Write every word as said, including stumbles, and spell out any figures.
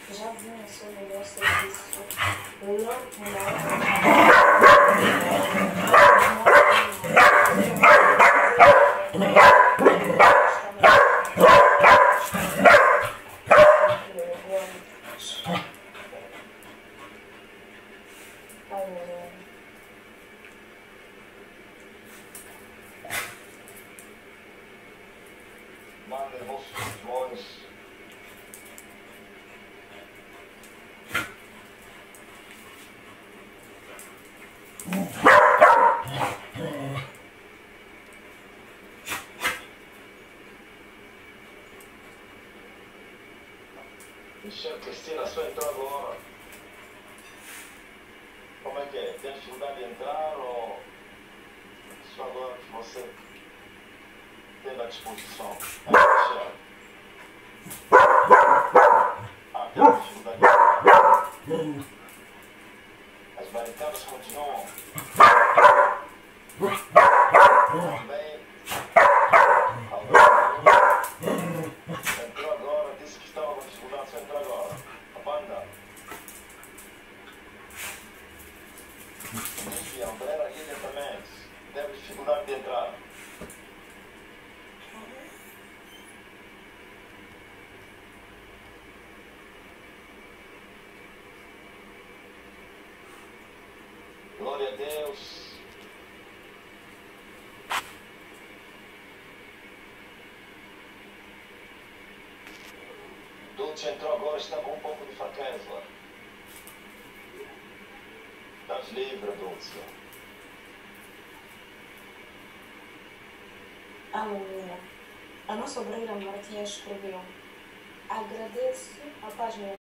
Já vinha sobre o meu serviço. Eu não, Manda vossos demônios. Michel Cristina só entrou agora. Como é que é? Tem dificuldade de entrar ou só agora que você teve à disposição? É, Michel. Ah, tem dificuldade de entrar. As barricadas continuam. Também. Entrou agora, disse que estava com dificuldade, só entrou agora. A banda. E a André Guilherme também teve dificuldade de entrar. Glória a Deus. Dulce entrou agora, está com um pouco de fraqueza. Estás livre, Dulce. Aleluia. A nossa obreira Martinha escreveu: agradeço a paz minha.